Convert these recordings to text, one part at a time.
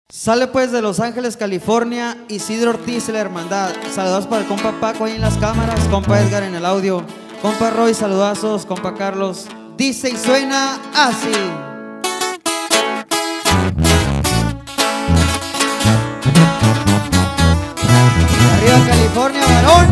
Sale pues de Los Ángeles, California, Isidro Ortiz y la Hermandad. Saludos para el compa Paco ahí en las cámaras, compa Edgar en el audio, compa Roy, saludazos, compa Carlos. Dice y suena así. Arriba California, varón.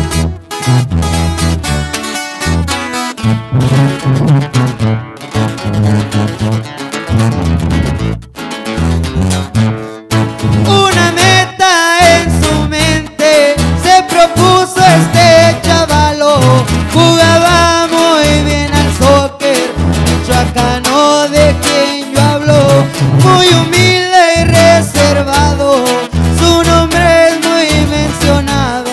Una meta en su mente se propuso este chavalo. Jugaba muy bien al soccer, michoacano de quien yo hablo. Muy humilde y reservado, su nombre es muy mencionado.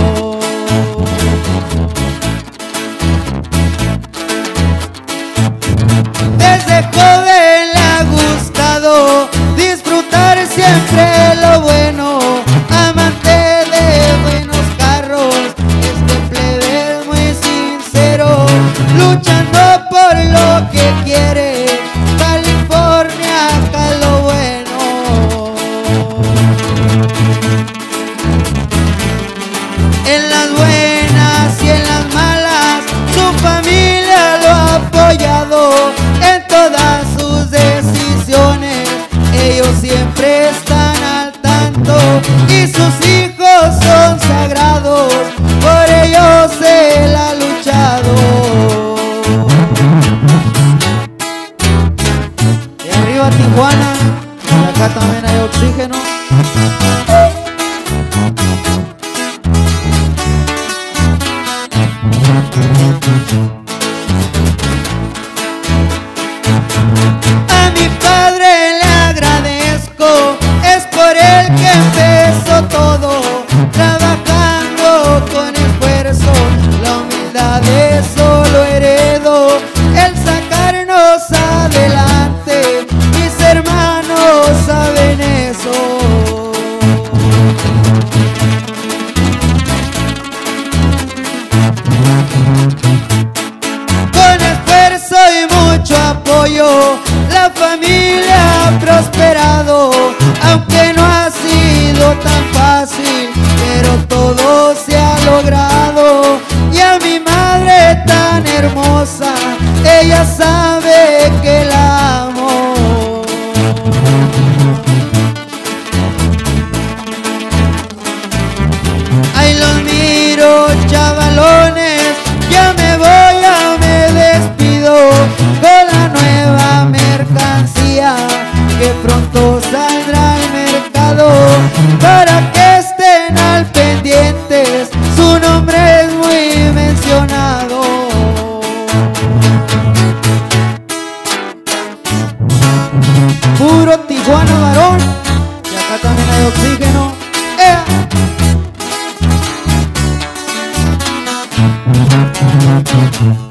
Desde joven le ha gustado disfrutar siempre lo bueno, amante de buenos carros, este plebe es muy sincero, luchando por lo que quiere, California, acá lo bueno. En las buenas y en las malas, su familia lo ha apoyado en todas sus decisiones. Ellos siempre están al tanto y sus hijos son sagrados, por ellos él ha luchado. Y arriba Tijuana, y acá también hay oxígeno. A mi padre le agradezco, es por él que empezó todo, trabajando con esfuerzo, la humildad de eso lo heredo, el sacarnos adelante, mis hermanos saben eso. Con esfuerzo y mucho apoyo, la familia ha prosperado, aunque no ha sido tan fácil, pero todo se ha logrado. Y a mi madre tan hermosa, ella sabe que la amo. Ahí los miro, chavalones, ya me voy, ya me despido con la nueva mercancía que pronto saldrá al mercado, para que estén al pendientes, su nombre es muy mencionado. Puro Tijuana, varón, y acá también hay oxígeno. ¡Ea!